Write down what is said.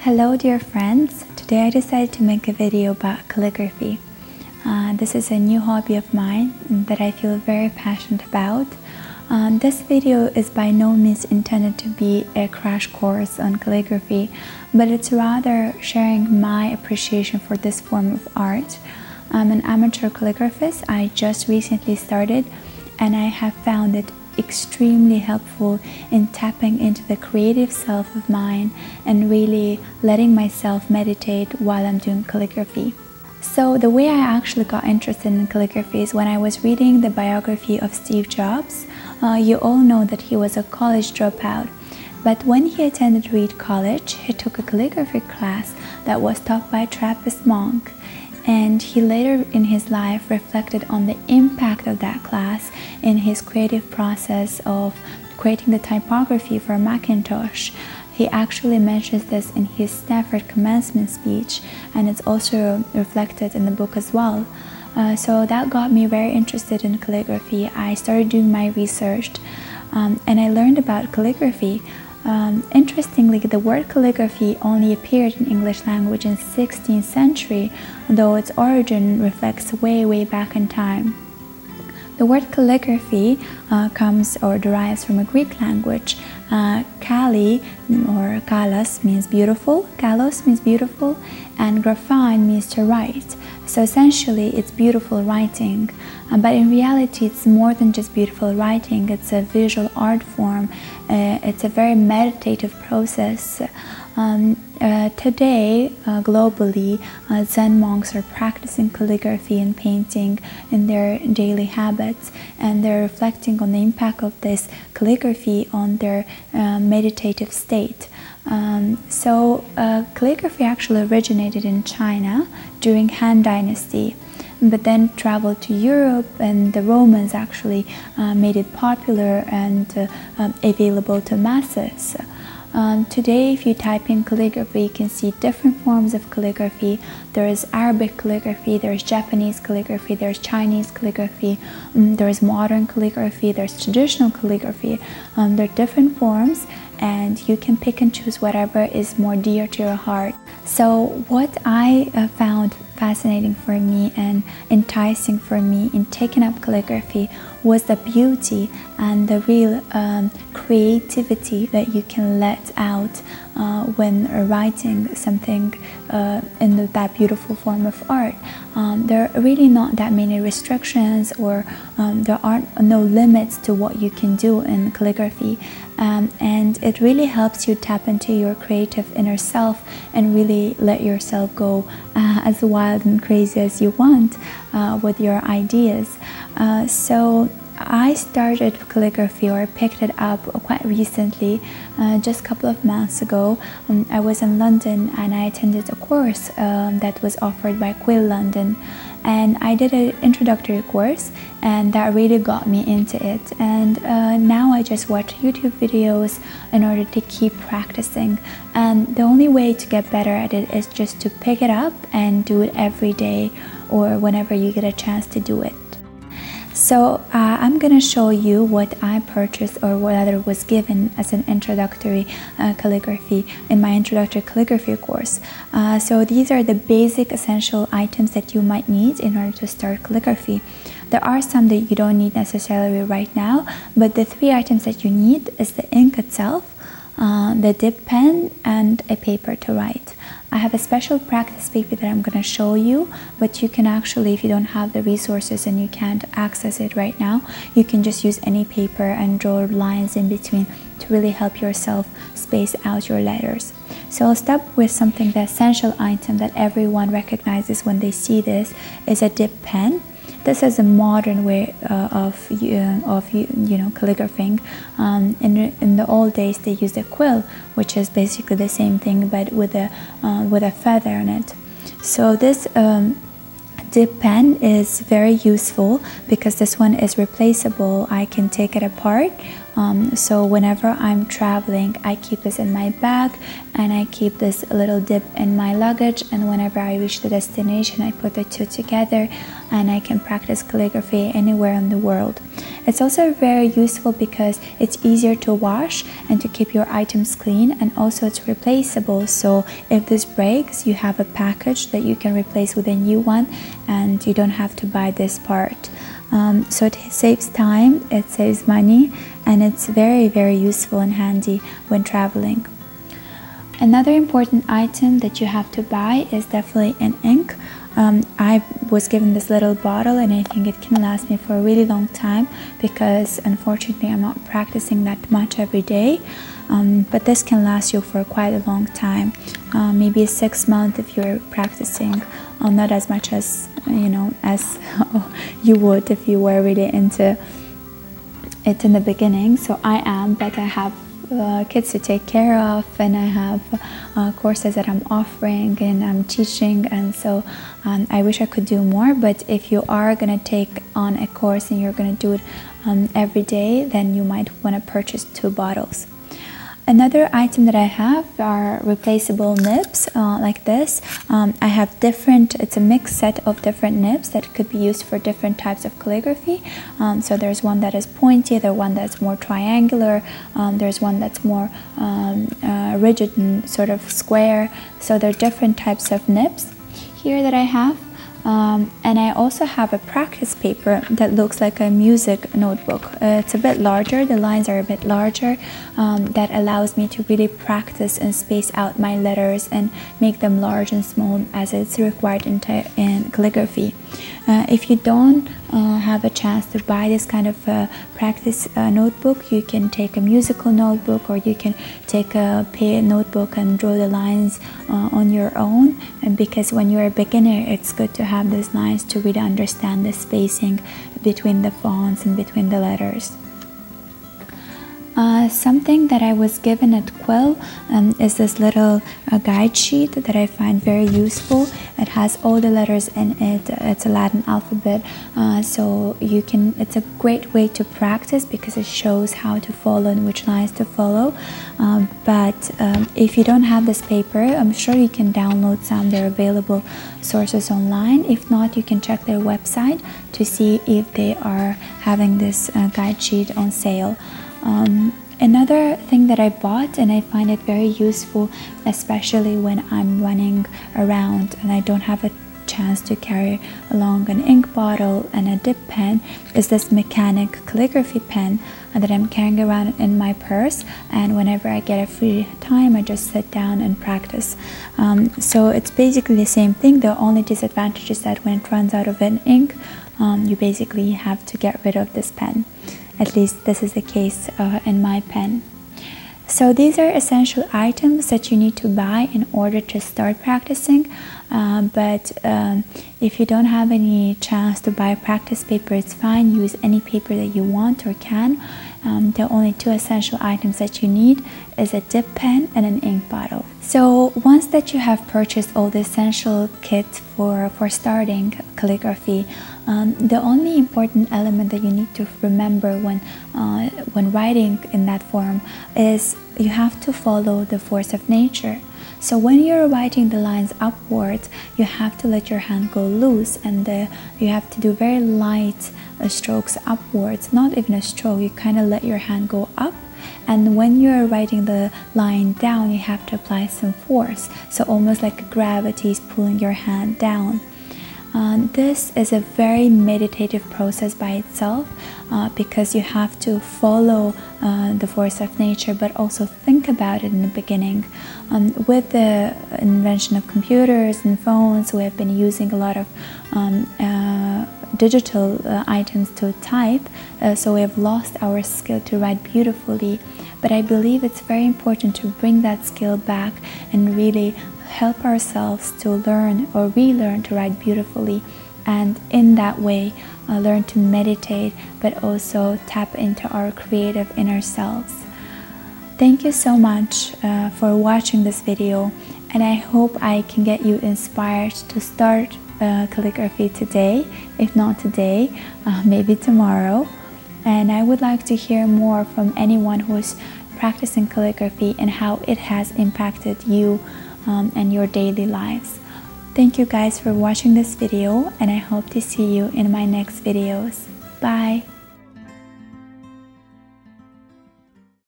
Hello dear friends, today I decided to make a video about calligraphy. This is a new hobby of mine that I feel very passionate about. This video is by no means intended to be a crash course on calligraphy, but it's rather sharing my appreciation for this form of art. I'm an amateur calligraphist. I just recently started and I have found it extremely helpful in tapping into the creative self of mine and really letting myself meditate while I'm doing calligraphy. So the way I actually got interested in calligraphy is when I was reading the biography of Steve Jobs. You all know that he was a college dropout, but when he attended Reed College, he took a calligraphy class that was taught by a Trappist monk. And he later in his life reflected on the impact of that class in his creative process of creating the typography for Macintosh. He actually mentions this in his Stanford commencement speech, and it's also reflected in the book as well. So that got me very interested in calligraphy. I started doing my research and I learned about calligraphy. Interestingly, the word calligraphy only appeared in English language in the 16th century, though its origin reflects way back in time. The word calligraphy comes or derives from a Greek language. Kali or kalos means beautiful, kalos means beautiful, and graphine means to write. So essentially it's beautiful writing, but in reality it's more than just beautiful writing. It's a visual art form. It's a very meditative process. Today, globally, Zen monks are practicing calligraphy and painting in their daily habits, and they're reflecting on the impact of this calligraphy on their meditative state. Calligraphy actually originated in China during Han Dynasty, but then traveled to Europe, and the Romans actually made it popular and available to masses. Today, if you type in calligraphy, you can see different forms of calligraphy. There is Arabic calligraphy, there's Japanese calligraphy, there's Chinese calligraphy, there's modern calligraphy, there's traditional calligraphy. There are different forms, and you can pick and choose whatever is more dear to your heart. So what I found fascinating for me and enticing for me in taking up calligraphy was the beauty and the real creativity that you can let out when writing something in that beautiful form of art. There are really not that many restrictions, or there are no limits to what you can do in calligraphy, and it really helps you tap into your creative inner self and really let yourself go as wild and crazy as you want with your ideas. So I started calligraphy, or I picked it up quite recently, just a couple of months ago. I was in London and I attended a course that was offered by Quill London, and I did an introductory course, and that really got me into it. And now I just watch YouTube videos in order to keep practicing, and the only way to get better at it is just to pick it up and do it every day or whenever you get a chance to do it. So I'm going to show you what I purchased, or whether it was given as an introductory calligraphy in my introductory calligraphy course. So these are the basic essential items that you might need in order to start calligraphy. There are some that you don't need necessarily right now, but the three items that you need is the ink itself, the dip pen, and a paper to write. I have a special practice paper that I'm going to show you, but you can actually, if you don't have the resources and you can't access it right now, you can just use any paper and draw lines in between to really help yourself space out your letters. So I'll start with something, the essential item that everyone recognizes when they see this is a dip pen. This is a modern way of calligraphing. In the old days, they used a quill, which is basically the same thing, but with a feather in it. So this dip pen is very useful because this one is replaceable. I can take it apart So whenever I'm traveling, I keep this in my bag, and I keep this little dip in my luggage, and whenever I reach the destination, I put the two together and I can practice calligraphy anywhere in the world. It's also very useful because it's easier to wash and to keep your items clean, and also it's replaceable. So if this breaks, you have a package that you can replace with a new one, and you don't have to buy this part. So it saves time, it saves money, and it's very, very useful and handy when traveling. Another important item that you have to buy is definitely an ink. I was given this little bottle, and I think it can last me for a really long time because unfortunately I'm not practicing that much every day. But this can last you for quite a long time, maybe 6 months if you're practicing, not as much as as you would if you were really into it in the beginning. So I am, but I have kids to take care of, and I have courses that I'm offering and I'm teaching, and so I wish I could do more. But if you are going to take on a course and you're going to do it every day, then you might want to purchase 2 bottles. Another item that I have are replaceable nibs like this. I have it's a mixed set of different nibs that could be used for different types of calligraphy. So there's one that is pointy, there's one that's more triangular, there's one that's more rigid and sort of square. So there are different types of nibs here that I have. And I also have a practice paper that looks like a music notebook. It's a bit larger, the lines are a bit larger, that allows me to really practice and space out my letters and make them large and small as it's required in calligraphy. If you don't have a chance to buy this kind of practice notebook, you can take a musical notebook, or you can take a pen notebook and draw the lines on your own. And because when you're a beginner, it's good to have these lines to really understand the spacing between the fonts and between the letters. Something that I was given at Quill is this little guide sheet that I find very useful. It has all the letters in it. It's a Latin alphabet, so it's a great way to practice because it shows how to follow and which lines to follow. But if you don't have this paper, I'm sure you can download some. They're available sources online. If not, you can check their website to see if they are having this guide sheet on sale. Another thing that I bought, and I find it very useful, especially when I'm running around and I don't have a chance to carry along an ink bottle and a dip pen, is this mechanic calligraphy pen that I'm carrying around in my purse, and whenever I get a free time I just sit down and practice. So it's basically the same thing. The only disadvantage is that when it runs out of an ink, you basically have to get rid of this pen. At least this is the case in my pen. So these are essential items that you need to buy in order to start practicing. But if you don't have any chance to buy a practice paper, it's fine. Use any paper that you want or can. The only 2 essential items that you need is a dip pen and an ink bottle. So once that you have purchased all the essential kit for starting calligraphy, the only important element that you need to remember when writing in that form is you have to follow the force of nature. So when you're writing the lines upwards, you have to let your hand go loose, and you have to do very light strokes upwards, not even a stroke. You kind of let your hand go up, and when you're writing the line down, you have to apply some force. So almost like gravity is pulling your hand down. This is a very meditative process by itself because you have to follow the force of nature, but also think about it in the beginning. With the invention of computers and phones, we have been using a lot of digital items to type, so we have lost our skill to write beautifully. But I believe it's very important to bring that skill back and really help ourselves to learn or relearn to write beautifully, and in that way learn to meditate, but also tap into our creative inner selves. Thank you so much for watching this video, and I hope I can get you inspired to start calligraphy today. If not today, maybe tomorrow. And I would like to hear more from anyone who is practicing calligraphy and how it has impacted you and your daily lives. Thank you guys for watching this video, and I hope to see you in my next videos. Bye!